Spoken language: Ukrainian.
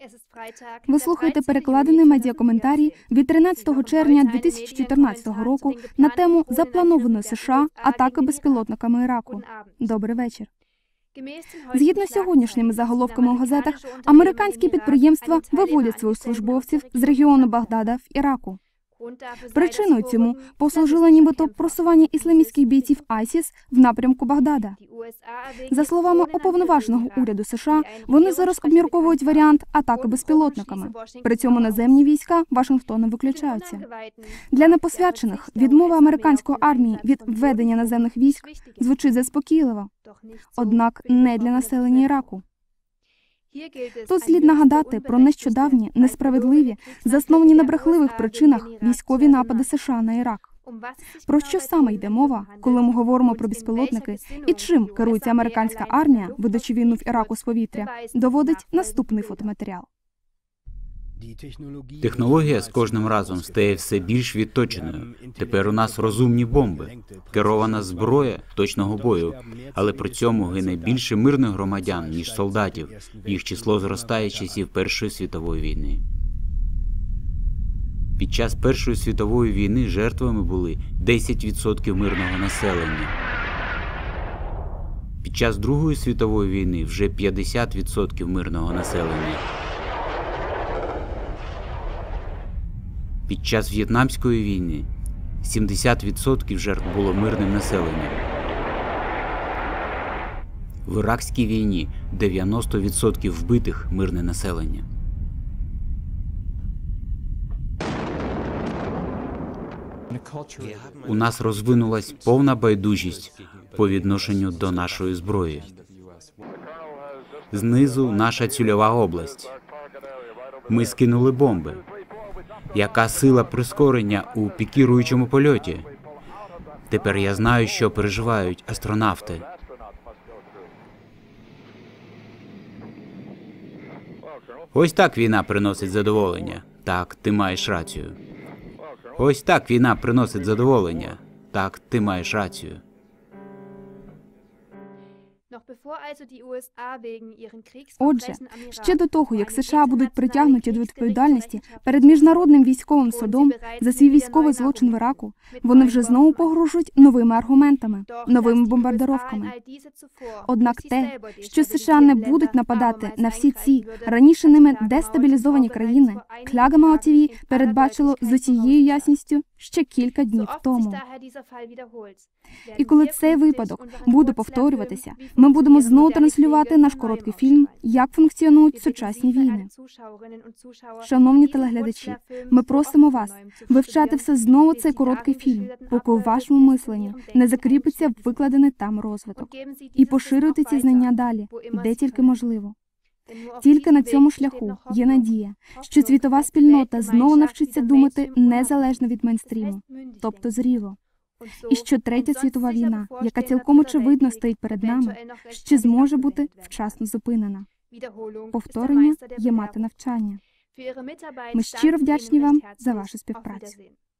Ви слухаєте перекладений медіакоментарій від 13 червня 2014 року на тему запланованої США атаки безпілотниками Іраку. Добрий вечір. Згідно з сьогоднішніми заголовками у газетах, американські підприємства виводять своїх службовців з регіону Багдада в Іраку. Причиною цьому послужило нібито просування ісламістських бійців ISIS в напрямку Багдада. За словами уповноваженого уряду США, вони зараз обмірковують варіант атаки безпілотниками. При цьому наземні війська Вашингтоном виключаються. Для непосвячених відмова американської армії від введення наземних військ звучить заспокійливо. Однак не для населення Іраку. Тут слід нагадати про нещодавні, несправедливі, засновані на брехливих причинах військові напади США на Ірак. Про що саме йде мова, коли ми говоримо про безпілотники і чим керується американська армія, ведучи війну в Іраку з повітря, доводить наступний фотоматеріал. Технологія з кожним разом стає все більш відточеною. Тепер у нас розумні бомби, керована зброя точного бою, але при цьому гине більше мирних громадян, ніж солдатів. Їх число зростає з часів Першої світової війни. Під час Першої світової війни жертвами були 10% мирного населення. Під час Другої світової війни вже 50% мирного населення. Під час В'єтнамської війни 70% жертв було мирним населенням. В Іракській війні 90% вбитих – мирне населення. У нас розвинулась повна байдужість по відношенню до нашої зброї. Знизу наша цільова область. Ми скинули бомби. Яка сила прискорення у пікіруючому польоті? Тепер я знаю, що переживають астронавти. Ось так війна приносить задоволення. Так, ти маєш рацію. Ось так війна приносить задоволення. Так, ти маєш рацію. Отже, ще до того, як США будуть притягнуті до відповідальності перед Міжнародним військовим судом за свій військовий злочин в Іраку, вони вже знову погрожують новими аргументами, новими бомбардировками. Однак те, що США не будуть нападати на всі ці, раніше ними дестабілізовані країни, Клягама ТВ передбачило з усією ясністю ще кілька днів тому. І коли цей випадок буде повторюватися, ми будемо знову транслювати наш короткий фільм «Як функціонують сучасні війни». Шановні телеглядачі, ми просимо вас вивчати все знову цей короткий фільм, поки у вашому мисленні не закріпиться викладений там розвиток. І поширюйте ці знання далі, де тільки можливо. Тільки на цьому шляху є надія, що світова спільнота знову навчиться думати незалежно від мейнстріму, тобто зріло. І що Третя світова війна, яка цілком очевидно стоїть перед нами, ще зможе бути вчасно зупинена. Повторення є мати навчання. Ми щиро вдячні вам за вашу співпрацю.